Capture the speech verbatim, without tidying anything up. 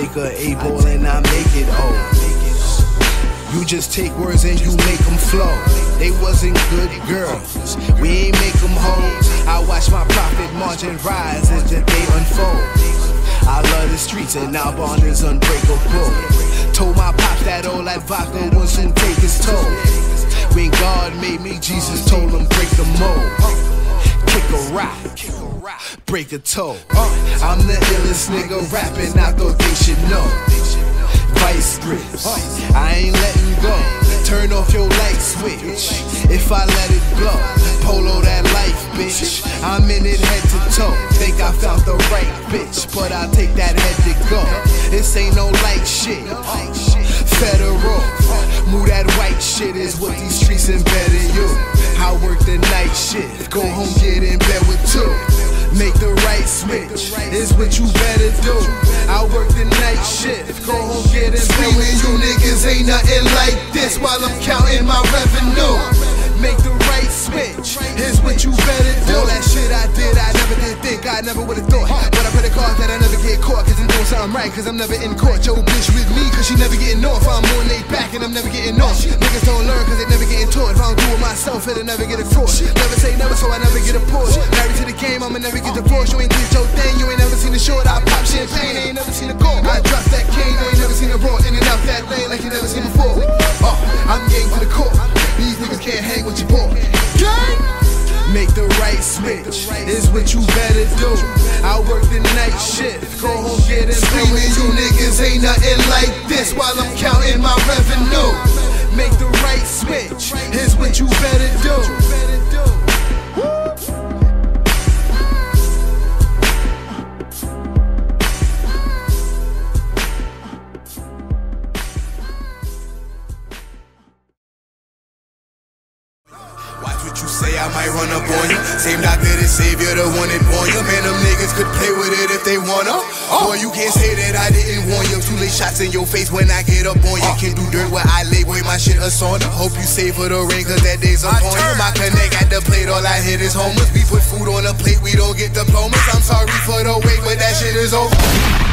take a A-ball and I make it O. You just take words and you make them flow. They wasn't good girls, we ain't make them hoes. I watch my profit margin rise as the day unfolds. I love the streets and our bond is unbreakable. Told my pops that all that vodka would soon take its toll. When God made me, Jesus told him break the mold. Kick a rock, break a toe. I'm the illest nigga rapping, I thought they should know. Vice grips, I ain't letting go. Turn off your light switch if I let it blow. Polo that life, bitch, I'm in it head to toe. Think I found the right bitch, but I'll take that head to go. This ain't no light shit, federal. Move that white shit is what these streets embedded you. I work the night shift, go home, get in bed with two. Make the right switch is what you better do. I work the night shift, go home, get in bed with two. You niggas ain't nothing like this while I'm counting my revenue. Make the right switch is what you better do. All that shit I did, I never did think, I never would've thought. But I pray to God that I never get caught, cause I'm doing something right, cause I'm never in court. Yo bitch with me, cause she never getting off. I'm more laid back and I'm never getting off. Niggas don't learn cause they never getting taught. If I don't do it myself, it'll never get a cross. Never say never, so I never get a Porsche. Married to the game, I'ma never get divorced. You ain't did your thing, you ain't never seen a short. I pop champagne, ain't never seen a gold. I drop that cane, you ain't never seen a raw. In and out that lane like you never seen before. Oh, I'm getting to the court. These niggas can't hang with your boy. Make the right switch is what you better do. I work the night shift, go home, get in. Screaming, you niggas ain't nothing like this while I'm counting my revenue. Make the right switch is what you better do. You say I might run up on you. Same doctor that saved you, the one that born you. Man, them niggas could play with it if they wanna. Oh, boy, you can't say that I didn't warn you. Two late shots in your face when I get up on you. Can do dirt where I lay, boy, my shit a sauna. Hope you save for the rain, cause that day's upon you. My connect at the plate, all I hit is homeless. We put food on the plate, we don't get diplomas. I'm sorry for the wait, but that shit is over.